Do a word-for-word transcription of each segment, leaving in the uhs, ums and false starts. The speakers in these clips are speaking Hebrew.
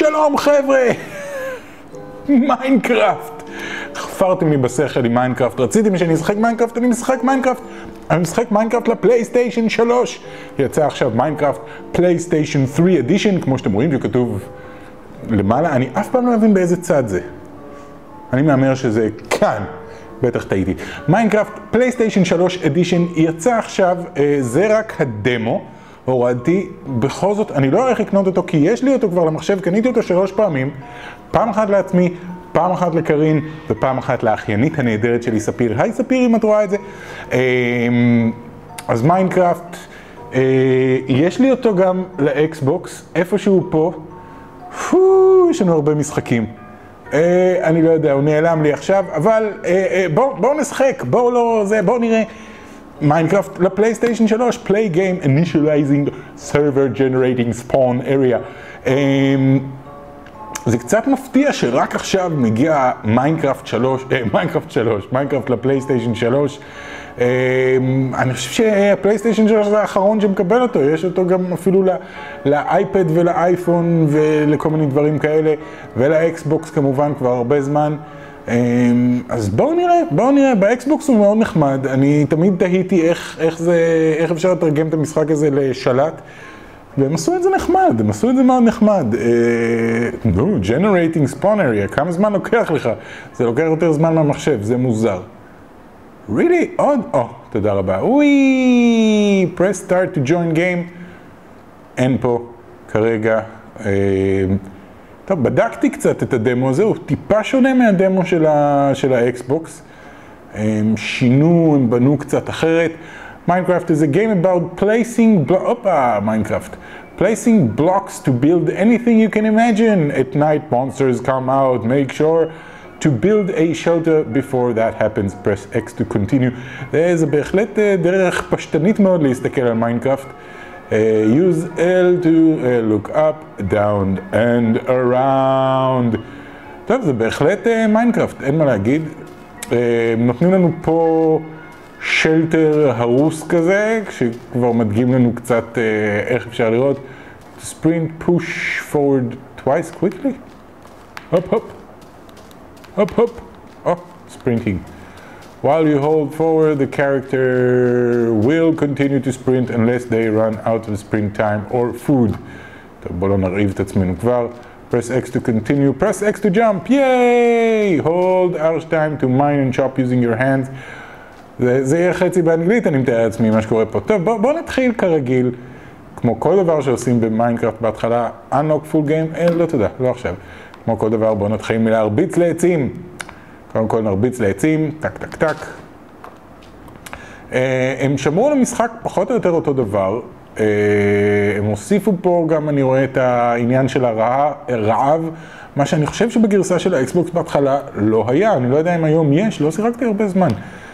שלום חבר'ה! מיינקראפט! חפרתם לי בשכל עם מיינקראפט, רציתם שאני אשחק מיינקראפט, אני משחק מיינקראפט. אני משחק מיינקראפט לפלייסטיישן שלוש. יצא עכשיו מיינקראפט פלייסטיישן שלוש אדישן, כמו שאתם רואים שכתוב למעלה. אני אף פעם לא מבין באיזה צד זה. אני מאמר שזה כאן. בטח טעיתי. מיינקראפט פלייסטיישן שלוש אדישן יצא עכשיו, זה רק הדמו. הורדתי, בכל זאת, אני לא הולך לקנות אותו כי יש לי אותו כבר למחשב, קניתי אותו שלוש פעמים, פעם אחת לעצמי, פעם אחת לקרין, ופעם אחת לאחיינית הנהדרת שלי ספיר. היי ספיר אם את רואה את זה. אז מיינקראפט, יש לי אותו גם לאקסבוקס, איפשהו פה, יש לנו הרבה משחקים. אני לא יודע, הוא נעלם לי עכשיו, אבל בואו נשחק, בואו לא זה, בואו נראה. מיינקראפט לפלייסטיישן שלוש, Play Game Initializing Server Generating Spawn Area. זה קצת מפתיע שרק עכשיו מגיע מיינקראפט שלוש, מיינקראפט שלוש, מיינקראפט לפלייסטיישן שלוש. אני חושב שהפלייסטיישן שלוש זה האחרון שמקבל אותו, יש אותו גם אפילו לאייפד ולאייפון ולכל מיני דברים כאלה, ולאקסבוקס כמובן כבר הרבה זמן. אז בואו נראה, בואו נראה, באקסבוקס הוא מאוד נחמד, אני תמיד תהיתי איך, איך זה, איך אפשר לתרגם את המשחק הזה לשלט, והם עשו את זה נחמד, הם עשו את זה מאוד נחמד. נו, Generating Spawn Area, כמה זמן לוקח לך? זה לוקח יותר זמן מהמחשב, זה מוזר. Really? עוד? או, תודה רבה. וואי, press start to join game. אין פה כרגע. טוב, בדקתי קצת את הדמו הזה, הוא טיפה שונה מהדמו של, ה, של האקסבוקס. הם שינו, הם בנו קצת אחרת. Minecraft is a game about placing, opa, Minecraft. Placing blocks to build anything you can imagine. At night monsters come out, make sure to build a shelter before that happens. Press X to continue. זה בהחלט דרך פשטנית מאוד להסתכל על מיינקראפט. Uh, use L to uh, look up, down and around. טוב, זה בהחלט מיינקראפט, uh, אין מה להגיד. Uh, נותנים לנו פה שלטר הרוס כזה, כשכבר מדגים לנו קצת uh, איך אפשר לראות. To sprint, push forward twice quickly. Hop, hop. Hop, hop. Oh, sprinting. While you hold forward, the character will continue to sprint unless they run out of sprint time or food. טוב, בואו לא נרעיב את עצמנו כבר. Press X to continue. Press X to jump. Yay! Hold Arch time to mine and chop using your hands. זה, זה יהיה חצי באנגלית, אני מתאר לעצמי מה שקורה פה. טוב, בואו בוא נתחיל כרגיל. כמו כל דבר שעושים במיינקראפט בהתחלה, unlock full game. אה, לא תודה, לא עכשיו. כמו כל דבר, בואו נתחיל מלהרביץ לעצים. קודם כל נרביץ לעצים, טק טק טק. הם שמרו למשחק פחות או יותר אותו דבר. הם הוסיפו פה גם, אני רואה את העניין של הרעב, מה שאני חושב שבגרסה של האקסבוקס בהתחלה לא היה. אני לא יודע אם היום יש, לא שיחקתי הרבה זמן.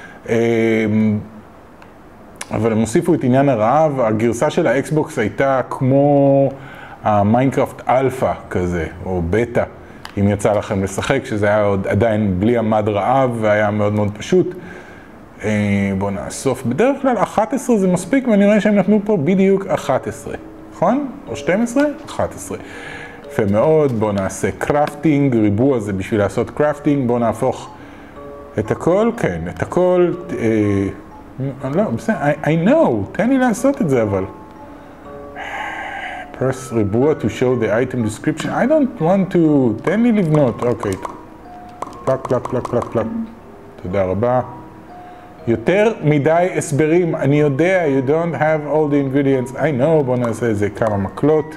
אבל הם הוסיפו את עניין הרעב. הגרסה של האקסבוקס הייתה כמו המיינקראפט אלפא כזה, או בטא. אם יצא לכם לשחק, שזה היה עוד עדיין בלי עמד רעב והיה מאוד מאוד פשוט. בואו נאסוף. בדרך כלל אחת עשרה זה מספיק, ואני רואה שהם נתנו פה בדיוק אחת עשרה. נכון? או שתים עשרה? אחת עשרה. יפה מאוד. בואו נעשה קראפטינג. ריבוע זה בשביל לעשות קראפטינג. בואו נהפוך את הכל. כן, את הכל. לא, בסדר. I know. תן לי לעשות את זה אבל. press ריבוע to show the item description. I don't want to... תן לי לבנות. אוקיי. פלק, פלק, פלק, פלק, פלק. תודה רבה. יותר מדי הסברים. אני יודע, you don't have all the ingredients. I know. בוא נעשה איזה כמה מקלות.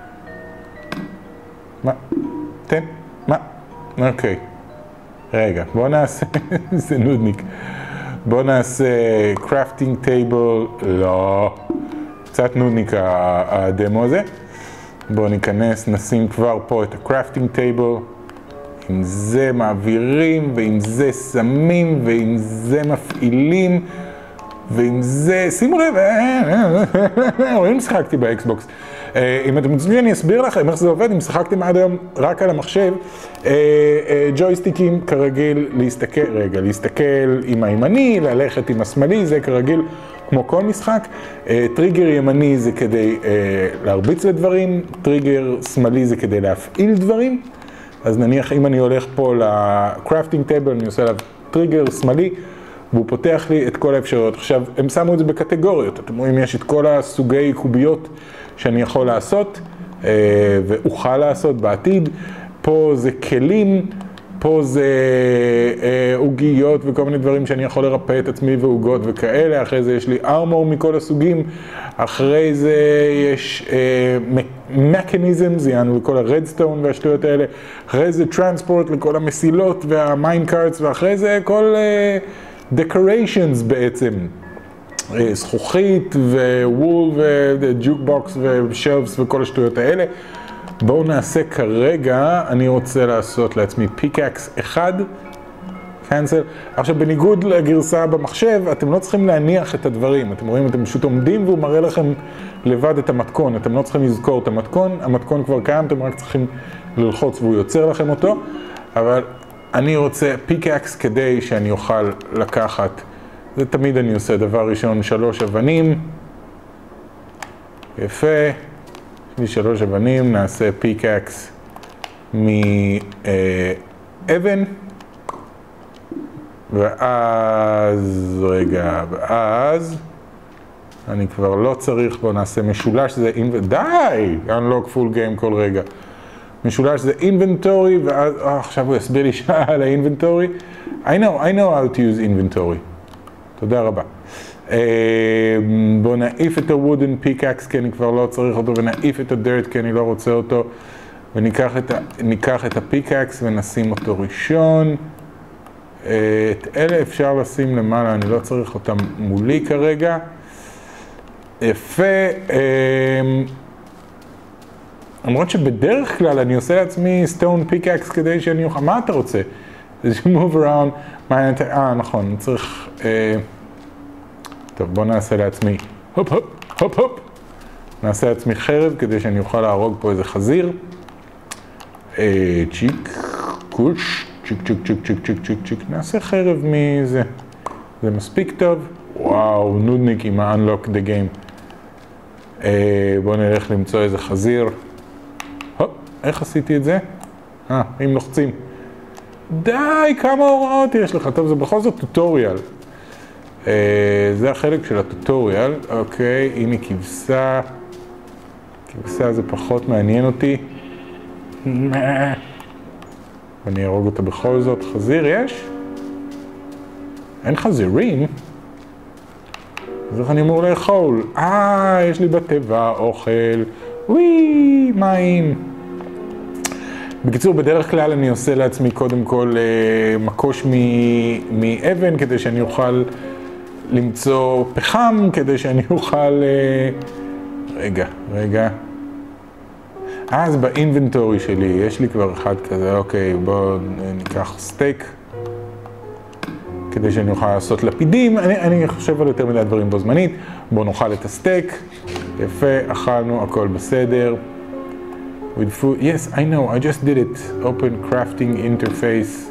מה? תן. מה? אוקיי. רגע. בוא נעשה... זה נודניק. בוא נעשה crafting table. לא. קצת נודניק הדמו הזה. בואו ניכנס, נשים כבר פה את הקראפטינג טייבל. עם זה מעבירים, ועם זה שמים, ועם זה מפעילים. ועם זה, שימו לב, רואים שחקתי באקסבוקס. אם אתם רוצים אני אסביר לכם איך זה עובד, אם שחקתם עד היום רק על המחשב, ג'ויסטיקים כרגיל להסתכל, רגע, להסתכל עם הימני, ללכת עם השמאלי, זה כרגיל כמו כל משחק. טריגר ימני זה כדי להרביץ לדברים, טריגר שמאלי זה כדי להפעיל דברים. אז נניח אם אני הולך פה לקראפטינג טייבל, אני עושה עליו טריגר שמאלי, והוא פותח לי את כל האפשרויות. עכשיו, הם שמו את זה בקטגוריות. אתם רואים, יש את כל הסוגי קוביות שאני יכול לעשות, ואוכל לעשות בעתיד. פה זה כלים, פה זה עוגיות וכל מיני דברים שאני יכול לרפא את עצמי ועוגות וכאלה. אחרי זה יש לי ארמור מכל הסוגים. אחרי זה יש מכניזמס, יענו לכל הרדסטון והשטויות האלה. אחרי זה טרנספורט לכל המסילות והמיינקארטס, ואחרי זה כל decorations בעצם. זכוכית ווול וג'וקבוקס ושלפס וכל השטויות האלה. בואו נעשה כרגע, אני רוצה לעשות לעצמי פיקאקס אחד, cancel. עכשיו בניגוד לגרסה במחשב, אתם לא צריכים להניח את הדברים, אתם רואים, אתם פשוט עומדים והוא מראה לכם לבד את המתכון, אתם לא צריכים לזכור את המתכון, המתכון כבר קיים, אתם רק צריכים ללחוץ והוא יוצר לכם אותו, אבל אני רוצה פיקאקס כדי שאני אוכל לקחת, זה תמיד אני עושה, דבר ראשון, שלוש אבנים, יפה. יש לי שלוש אבנים, נעשה פיקאקס מאבן, ואז, רגע, ואז, אני כבר לא צריך, בוא נעשה משולש, זה, די, unlock full game כל רגע. משולש זה inventory, ואז, אה, עכשיו הוא יסביר לי שעה על ה-inventory. I know, I know how to use inventory. תודה רבה. בואו נעיף את ה-wooden pickaxe כי אני כבר לא צריך אותו, ונעיף את ה-dirt כי אני לא רוצה אותו, וניקח את, ה- את ה-pickaxe ונשים אותו ראשון. את אלה אפשר לשים למעלה, אני לא צריך אותם מולי כרגע. יפה. למרות שבדרך כלל אני עושה לעצמי stone pickaxe כדי שאני אוכל, מה אתה רוצה? זה move around, אה נכון, אני צריך, טוב בוא נעשה לעצמי, הופ הופ, הופ הופ, נעשה לעצמי חרב כדי שאני אוכל להרוג פה איזה חזיר, צ'יק, קוש, צ'יק צ'יק צ'יק צ'יק צ'יק צ'יק צ'יק, נעשה חרב מזה, זה מספיק טוב, וואו, נודניק עם ה-unlock the game. בואו נלך למצוא איזה חזיר, הופ, איך עשיתי את זה? אה, אם לוחצים. די, כמה הוראות יש לך, טוב, זה בכל זאת טוטוריאל. זה החלק של הטוטוריאל, אוקיי, הנה כבשה. כבשה זה פחות מעניין אותי. אני ארוג אותה בכל זאת. חזיר יש? אין חזירים? אז איך אני אמור לאכול? אה, יש לי בטבע אוכל. וואי, מים. בקיצור, בדרך כלל אני עושה לעצמי קודם כל מקוש מאבן כדי שאני אוכל למצוא פחם, כדי שאני אוכל... רגע, רגע. אז באינבנטורי שלי, יש לי כבר אחד כזה, אוקיי, בואו ניקח סטייק, כדי שאני אוכל לעשות לפידים. אני, אני חושב על יותר מדי דברים בו זמנית. בואו נאכל את הסטייק. יפה, אכלנו, הכל בסדר. With food, yes, I know, I just did it. Open crafting interface.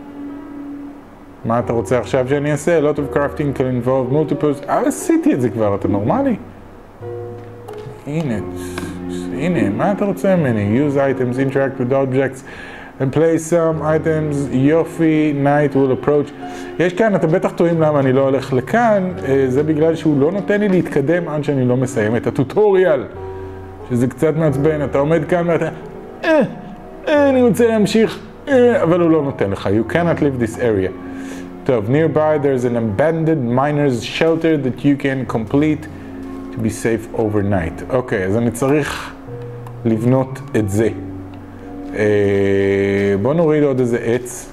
מה אתה רוצה עכשיו שאני אעשה? A lot of crafting can involve multiples. אה, עשיתי את זה כבר, אתה נורמלי? הנה, הנה, מה אתה רוצה ממני? Use items, interact with objects, and play some items, יופי, night will approach. יש כאן, אתם בטח טועים למה אני לא הולך לכאן, זה בגלל שהוא לא נותן לי להתקדם עד שאני לא מסיים את הטוטוריאל. שזה קצת מעצבן, אתה עומד כאן ואתה, אה, אה, אני רוצה להמשיך, אה, אבל הוא לא נותן לך. You cannot leave this area. טוב, nearby there's an abandoned miner's shelter that you can complete to be safe overnight. אוקיי, אז אני צריך לבנות את זה. אה, בוא נוריד עוד איזה עץ.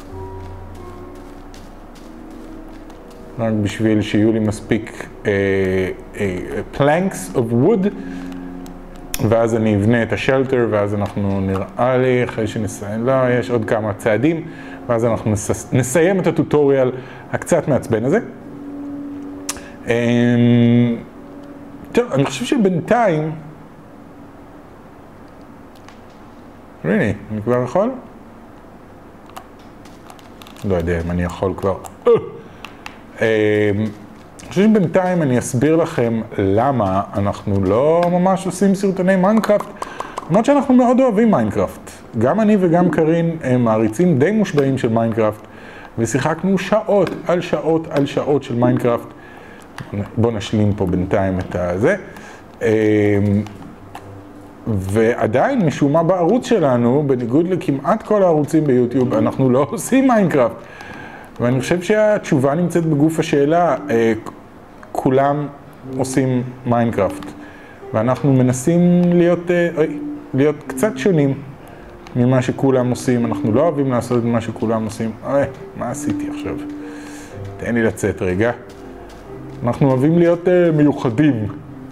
רק בשביל שיהיו לי מספיק אה, אה, planks of wood. ואז אני אבנה את השלטר, ואז אנחנו נראה לי, אחרי שנסיים, לא, יש עוד כמה צעדים, ואז אנחנו נס... נסיים את הטוטוריאל הקצת מעצבן הזה. טוב, אני חושב שבינתיים... הנה, אני כבר יכול? לא יודע אם אני יכול כבר. אני חושב שבינתיים אני אסביר לכם למה אנחנו לא ממש עושים סרטוני מיינקראפט, למרות שאנחנו מאוד אוהבים מיינקראפט. גם אני וגם קרין הם מעריצים די מושבעים של מיינקראפט, ושיחקנו שעות על שעות על שעות של מיינקראפט. בואו נשלים פה בינתיים את הזה. ועדיין משום מה בערוץ שלנו, בניגוד לכמעט כל הערוצים ביוטיוב, אנחנו לא עושים מיינקראפט. ואני חושב שהתשובה נמצאת בגוף השאלה, כולם עושים מיינקראפט. ואנחנו מנסים להיות, להיות קצת שונים ממה שכולם עושים. אנחנו לא אוהבים לעשות את מה שכולם עושים. אוי, מה עשיתי עכשיו? תן לי לצאת רגע. אנחנו אוהבים להיות מיוחדים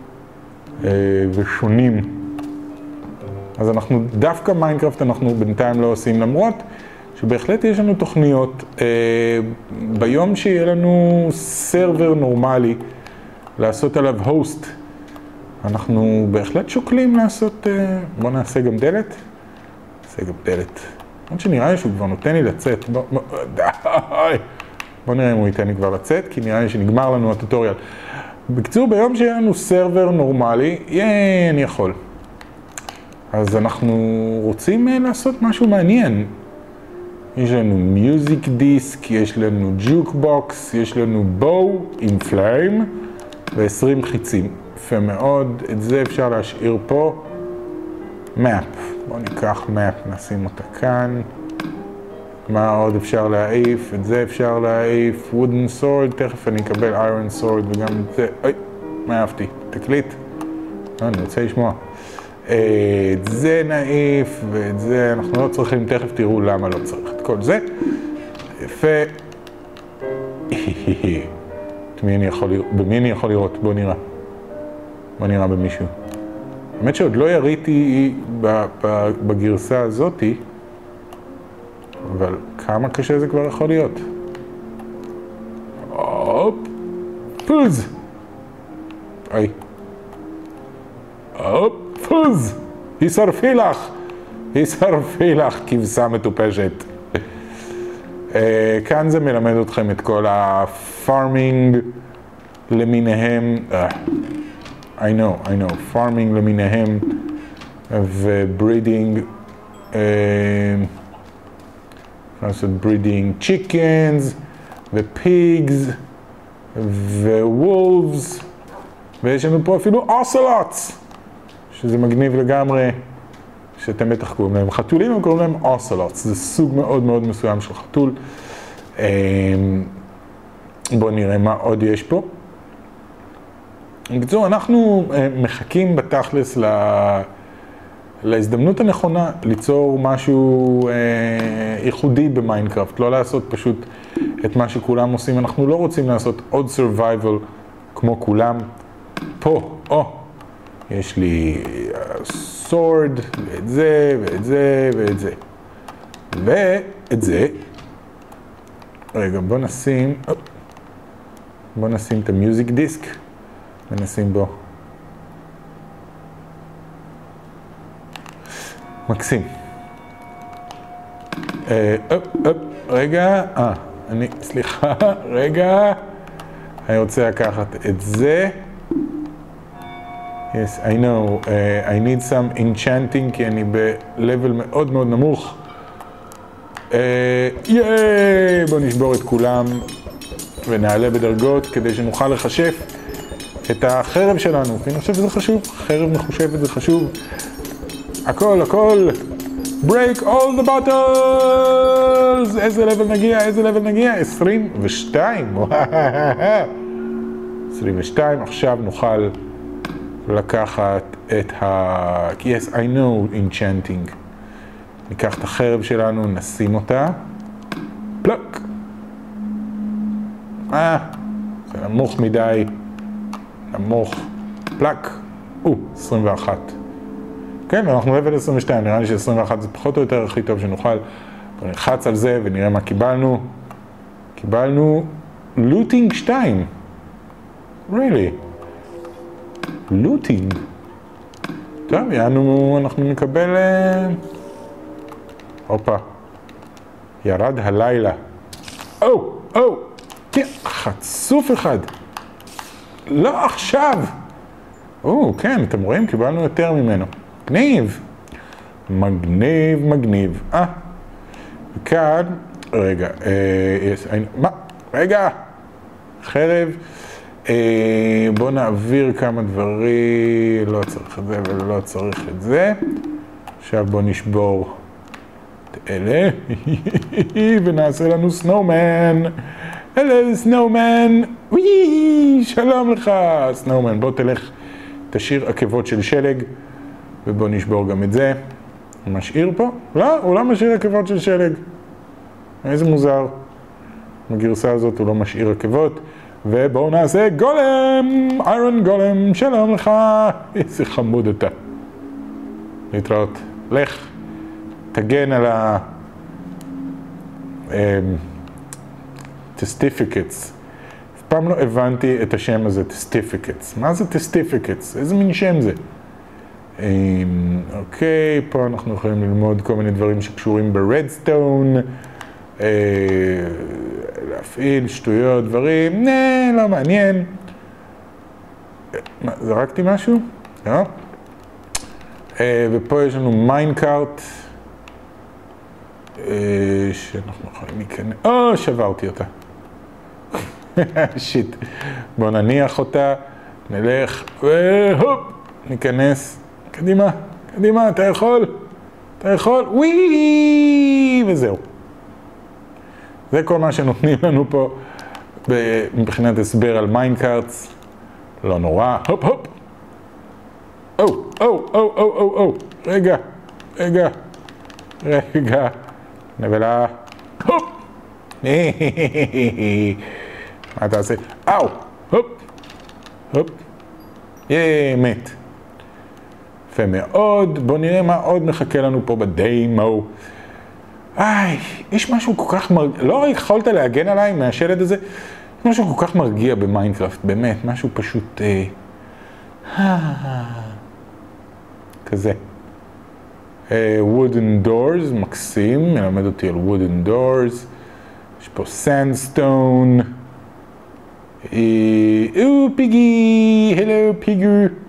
ושונים. אז אנחנו, דווקא מיינקראפט אנחנו בינתיים לא עושים, למרות שבהחלט יש לנו תוכניות. אה, ביום שיהיה לנו סרבר נורמלי, לעשות עליו הוסט, אנחנו בהחלט שוקלים לעשות, אה, בוא נעשה גם דלת. נעשה גם דלת. עוד שנראה לי שהוא כבר נותן לי לצאת. בוא, בוא, די. בוא נראה אם הוא ייתן לי כבר לצאת, כי נראה לי שנגמר לנו הטוטוריאל. בקצור, ביום שיהיה לנו סרבר נורמלי, יהיה, אני יכול. אז אנחנו רוצים לעשות משהו מעניין. יש לנו מיוזיק דיסק, יש לנו ג'וק בוקס, יש לנו בואו עם פליים ו-עשרים חיצים. יפה מאוד, את זה אפשר להשאיר פה. מאפ, בואו ניקח מאפ, נשים אותה כאן. מה עוד אפשר להעיף? את זה אפשר להעיף. wooden sword, תכף אני אקבל iron sword וגם את זה. אוי, מה אהבתי? תקליט. אני רוצה לשמוע. את זה נעיף, ואת זה אנחנו לא צריכים, תכף תראו למה לא צריך את כל זה. יפה. במי אני יכול לראות? במי אני יכול לראות? בוא נראה. בוא נראה במישהו. האמת שעוד לא יריתי בגרסה הזאתי, אבל כמה קשה זה כבר יכול להיות. הופ. פוז. אוי. הופ. פוז! הישרפי לך! הישרפי לך, כבשה מטופשת. כאן זה מלמד אתכם את כל הפארמינג למיניהם. I know, I know. פארמינג למיניהם וברידינג. לעשות ברידינג צ'יקנס ופיגס ווולפס. ויש לנו פה אפילו אוסלוטס. שזה מגניב לגמרי, שאתם בטח קוראים להם חתולים, הם קוראים להם אוסלוטס. זה סוג מאוד מאוד מסוים של חתול. בואו נראה מה עוד יש פה. בקיצור, אנחנו מחכים בתכלס לה... להזדמנות הנכונה ליצור משהו ייחודי במיינקראפט, לא לעשות פשוט את מה שכולם עושים. אנחנו לא רוצים לעשות עוד survival כמו כולם. פה, או, יש לי סורד, ואת זה, ואת זה, ואת זה. ואת זה. רגע, בוא נשים, בוא נשים את המיוזיק דיסק, ונשים בו. מקסים. אופ, אופ, רגע, אה, אני, סליחה, רגע. אני רוצה לקחת את זה. Yes, I know, uh, I need some enchanting, כי אני ב-level מאוד מאוד נמוך. ייי! בואו נשבור את כולם ונעלה בדרגות כדי שנוכל לחשף את החרב שלנו. אני חושב שזה חשוב, חרב מחושבת זה חשוב. הכל, הכל. Break all the bottles! איזה level נגיע, איזה level נגיע? עשרים ושתיים. עשרים ושתיים, עכשיו נוכל לקחת את ה... Yes, I know enchanting. ניקח את החרב שלנו, נשים אותה. פלוק! אה, זה נמוך מדי. נמוך. פלק. או, עשרים ואחת. כן, אנחנו level עשרים ושתיים, נראה לי ש-עשרים ואחת זה פחות או יותר הכי טוב שנוכל. נלחץ על זה ונראה מה קיבלנו. קיבלנו לוטינג שתיים. really? לוטינג. טוב, יענו, אנחנו נקבל... הופה. ירד הלילה. או, או, כן, חצוף אחד. לא עכשיו. או, כן, אתם רואים? קיבלנו יותר ממנו. מגניב. מגניב, מגניב. אה. וכאן, רגע, אה, יש, מה? רגע. חרב. אה, בואו נעביר כמה דברים. לא צריך את זה ולא צריך את זה. עכשיו בואו נשבור את אלה. ונעשה לנו סנואומן. הלו, סנואומן. וואי, שלום לך, סנואומן. בוא תלך, תשאיר עקבות של שלג. ובוא נשבור גם את זה. הוא משאיר פה? לא, הוא לא משאיר עקבות של שלג. איזה מוזר. בגרסה הזאת הוא לא משאיר עקבות. ובואו נעשה גולם, איירון גולם, שלום לך. איזה חמוד אתה. להתראות. לך, תגן על ה... טסטיפיקטס. אף פעם לא הבנתי את השם הזה, טסטיפיקטס. מה זה טסטיפיקטס? איזה מין שם זה? אוקיי, פה אנחנו יכולים ללמוד כל מיני דברים שקשורים ברדסטון, להפעיל שטויות, דברים, נה, לא מעניין. זרקתי משהו? לא. ופה יש לנו מיינקארט, שאנחנו יכולים להיכנס, או, שברתי אותה. שיט. בואו נניח אותה, נלך, והופ, ניכנס. קדימה, קדימה, אתה יכול, אתה יכול, וואי, וזהו. זה כל מה שנותנים לנו פה מבחינת הסבר על מיינקארטס. לא נורא, הופ הופ. או, או, או, או, או, או, רגע, רגע, רגע, נבלה, הופ. מה אתה עושה? אאו, הופ, הופ, יאה, מת. יפה מאוד, בואו נראה מה עוד מחכה לנו פה בדיימו. איי, יש משהו כל כך מרגיע, לא יכולת להגן עליי מהשלד הזה, יש משהו כל כך מרגיע במיינקראפט, באמת, משהו פשוט, אה, כזה. אה, wooden doors, מקסים, מלמד אותי על wooden doors, יש פה sandstone, אה, או פיגי, הלו פיגו,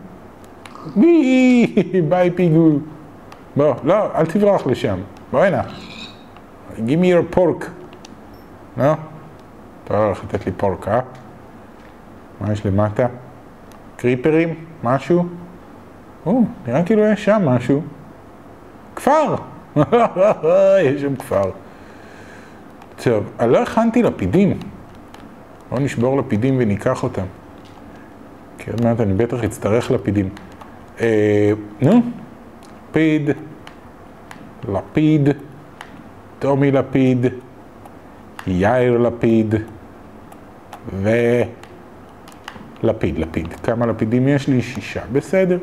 ביי פיגו, בוא, לא, אל תברח לשם, בוא הנה. Give me your pork. לא? אתה לא הולך לתת לי פורק, אה? מה יש למטה? קריפרים? משהו? או, נראה כאילו יש שם משהו. כפר! יש שם כפר. טוב, אני לא הכנתי לפידים. בואו נשבור לפידים וניקח אותם. כי עוד מעט אני בטח אצטרך לפידים. אה, נו, לפיד. לפיד. טומי לפיד, יאיר לפיד, ולפיד, לפיד. כמה לפידים יש לי? שישה. בסדר.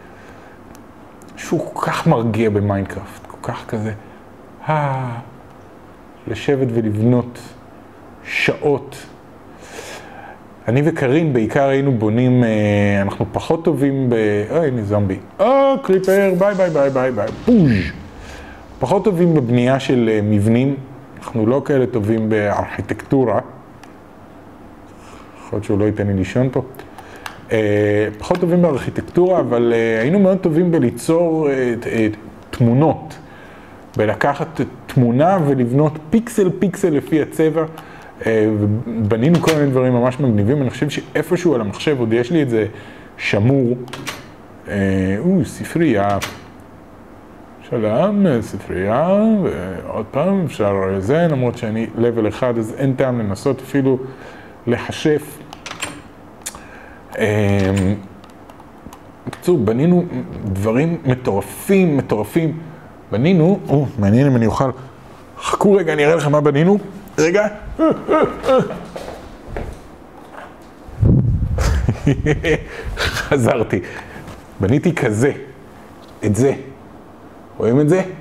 שהוא כל כך מרגיע במיינקראפט, כל כך כזה, אה, לשבת ולבנות שעות. אני וקרין בעיקר היינו בונים, אנחנו פחות טובים ב... אוי, הנה זומבי. או, קריפר, ביי ביי ביי ביי ביי, פוז'. פחות טובים בבנייה של מבנים, אנחנו לא כאלה טובים בארכיטקטורה. יכול להיות שהוא לא ייתן לי לישון פה. פחות טובים בארכיטקטורה, אבל היינו מאוד טובים בליצור תמונות. בלקחת תמונה ולבנות פיקסל פיקסל לפי הצבע. ובנינו כל מיני דברים ממש מגניבים. אני חושב שאיפשהו על המחשב עוד יש לי את זה שמור. או, ספרייה. שלום, ספרייה, ועוד פעם אפשר זה, למרות שאני לבל אחד, אז אין טעם לנסות אפילו לחשף. בקיצור, בנינו דברים מטורפים, מטורפים. בנינו, או, מעניין אם אני אוכל, חכו רגע, אני אראה לכם מה בנינו. רגע. חזרתי. בניתי כזה, את זה. רואים את זה?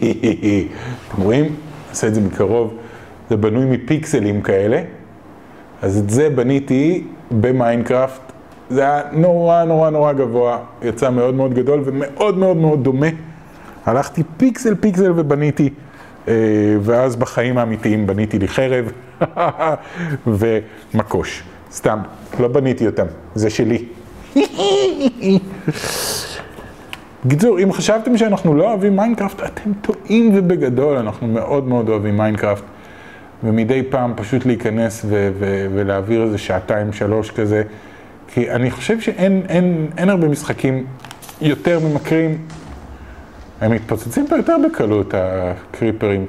אתם רואים? נעשה את זה מקרוב. זה בנוי מפיקסלים כאלה. אז את זה בניתי במיינקראפט. זה היה נורא נורא נורא גבוה, יצא מאוד מאוד גדול ומאוד מאוד מאוד דומה. הלכתי פיקסל פיקסל ובניתי, ואז בחיים האמיתיים בניתי לי חרב ומקוש. סתם, לא בניתי אותם, זה שלי. בקיצור, אם חשבתם שאנחנו לא אוהבים מיינקראפט, אתם טועים ובגדול, אנחנו מאוד מאוד אוהבים מיינקראפט. ומדי פעם פשוט להיכנס ו- ו- ולהעביר איזה שעתיים, שלוש כזה. כי אני חושב שאין אין, אין הרבה משחקים יותר ממכרים. הם מתפוצצים פה יותר בקלות, הקריפרים.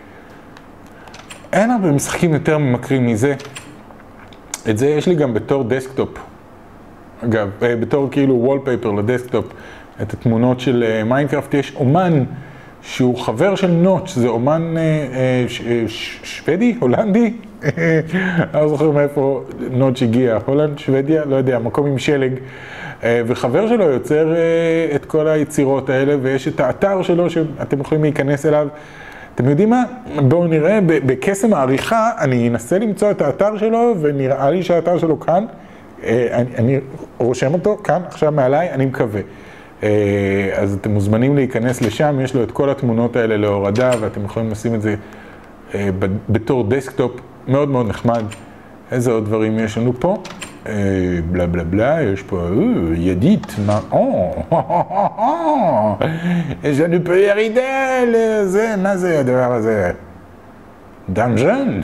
אין הרבה משחקים יותר ממכרים מזה. את זה יש לי גם בתור דסקטופ. אגב, בתור כאילו וולפייפר לדסקטופ. את התמונות של מיינקראפט יש אומן שהוא חבר של נוטש, זה אומן ש- ש- שוודי, הולנדי, אני לא זוכר מאיפה נוטש הגיע, הולנד, שוודיה, לא יודע, מקום עם שלג, וחבר שלו יוצר את כל היצירות האלה, ויש את האתר שלו שאתם יכולים להיכנס אליו. אתם יודעים מה? בואו נראה, בקסם העריכה, אני אנסה למצוא את האתר שלו, ונראה לי שהאתר שלו כאן, אני, אני רושם אותו כאן, עכשיו מעליי, אני מקווה. אז אתם מוזמנים להיכנס לשם, יש לו את כל התמונות האלה להורדה, ואתם יכולים לשים את זה בתור דסקטופ, מאוד מאוד נחמד. איזה עוד דברים יש לנו פה? בלה בלה בלה, יש פה ידית, מה? יש לנו פה ירידה לזה, מה זה הדבר הזה? דאנג'ן?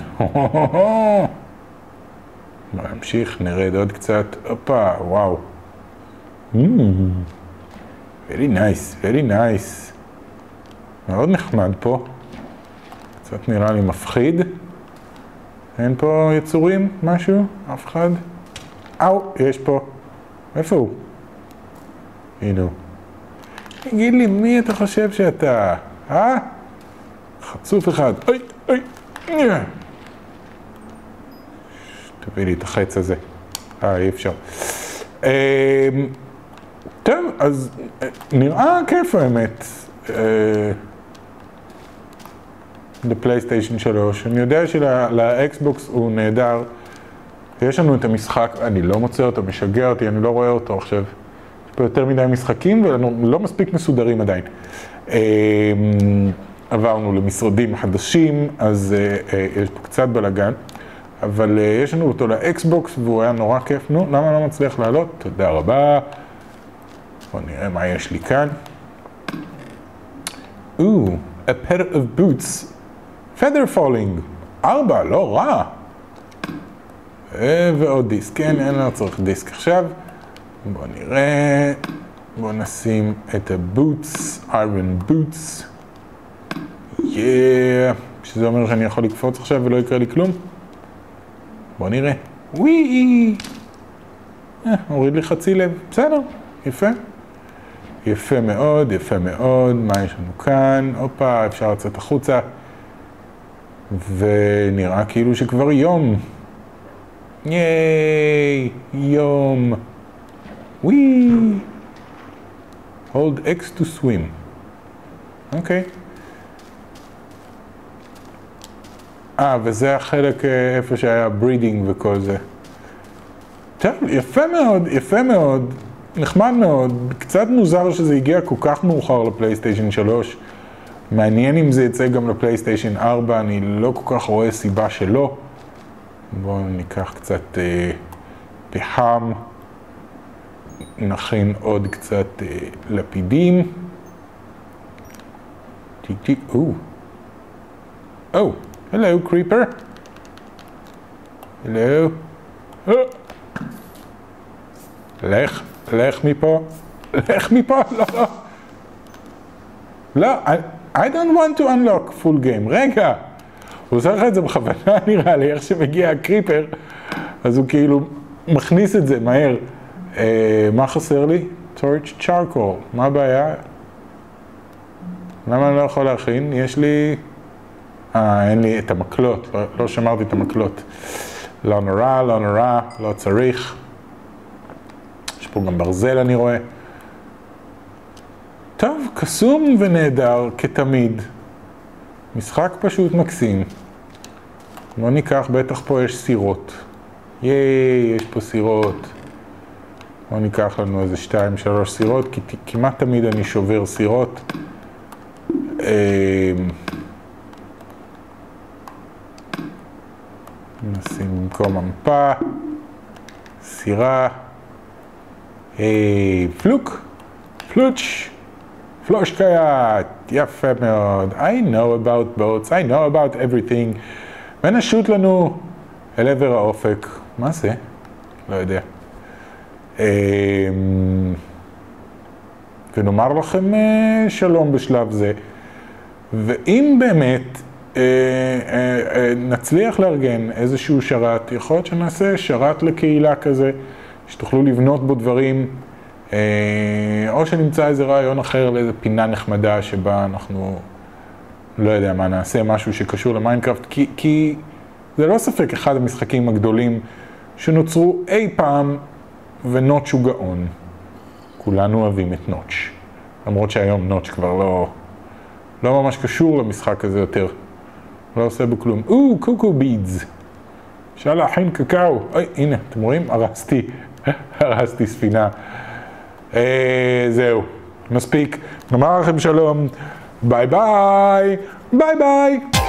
נמשיך, נרד עוד קצת, הופה, וואו. Very nice, very nice. מאוד נחמד פה. קצת נראה לי מפחיד. אין פה יצורים, משהו? אף אחד? אאו, יש פה. איפה הוא? הנה הוא. תגיד לי, מי אתה חושב שאתה? אה? חצוף אחד. אוי, אוי. תביא לי את החץ הזה. אה, אי אפשר. טוב, אז נראה כיף האמת, לפלייסטיישן שלוש. אני יודע שלאקסבוקס הוא נהדר, ויש לנו את המשחק, אני לא מוצא אותו, משגע אותי, אני לא רואה אותו עכשיו. יש פה יותר מדי משחקים, ואנחנו לא מספיק מסודרים עדיין. עברנו למשרדים חדשים, אז יש פה קצת בלגן, אבל יש לנו אותו לאקסבוקס, והוא היה נורא כיף. נו, למה לא מצליח לעלות? תודה רבה. בואו נראה מה יש לי כאן. Ooh, a pair of boots. Feather falling. ארבע, לא רע. ועוד דיסק. כן, אין לנו צריך דיסק עכשיו. בואו נראה. בואו נשים את הבוטס. Iron boots. Yeah. שזה אומר שאני יכול לקפוץ עכשיו ולא יקרה לי כלום. בואו נראה. וואי. הוריד לי חצי לב. בסדר, יפה. יפה מאוד, יפה מאוד. מה יש לנו כאן? הופה, אפשר לצאת החוצה. ונראה כאילו שכבר יום. ייי, יום. וואי. Hold X to swim. אוקיי. אה, וזה החלק איפה שהיה breeding וכל זה. טוב, יפה מאוד, יפה מאוד. נחמד מאוד, קצת מוזר שזה הגיע כל כך מאוחר לפלייסטיישן שלוש. מעניין אם זה יצא גם לפלייסטיישן ארבע, אני לא כל כך רואה סיבה שלא. בואו ניקח קצת אה, פחם, נכין עוד קצת אה, לפידים. טיק טיק, או. או, הלו קריפר. הלו. לך. לך מפה, לך מפה, לא, לא. לא, I, I don't want to unlock full game. רגע, הוא עושה לך את זה בכוונה, נראה לי, איך שמגיע הקריפר, אז הוא כאילו מכניס את זה מהר. אה, מה חסר לי? torch charcoal. מה הבעיה? למה אני לא יכול להכין? יש לי... אה, אין לי את המקלות, לא, לא שמרתי את המקלות. לא נורא, לא נורא, לא צריך. יש פה גם ברזל אני רואה. טוב, קסום ונהדר כתמיד. משחק פשוט מקסים. בוא ניקח, בטח פה יש סירות. ייי, יש פה סירות. בואו ניקח לנו איזה שתיים, שלוש סירות, כי כמעט תמיד אני שובר סירות. נשים במקום המפה, סירה, פלוק, פלוץ', פלושקאית, יפה מאוד. I know about boats, I know about everything. ונשוט לנו אל עבר האופק. מה זה? לא יודע. ונאמר לכם שלום בשלב זה. ואם באמת נצליח לארגן איזשהו שרת, יכול להיות שנעשה שרת לקהילה כזה, שתוכלו לבנות בו דברים, או שנמצא איזה רעיון אחר לאיזה פינה נחמדה שבה אנחנו, לא יודע מה, נעשה משהו שקשור למיינקראפט, כי, כי זה לא ספק אחד המשחקים הגדולים שנוצרו אי פעם, ונוטש הוא גאון. כולנו אוהבים את נוטש. למרות שהיום נוטש כבר לא, לא ממש קשור למשחק הזה יותר. לא עושה בו כלום. או, קוקו בידס. אפשר להכין קקאו. אוי, הנה, אתם רואים? הרסתי. הרסתי ספינה. אה, זהו. מספיק. נאמר לכם שלום. ביי ביי. ביי ביי.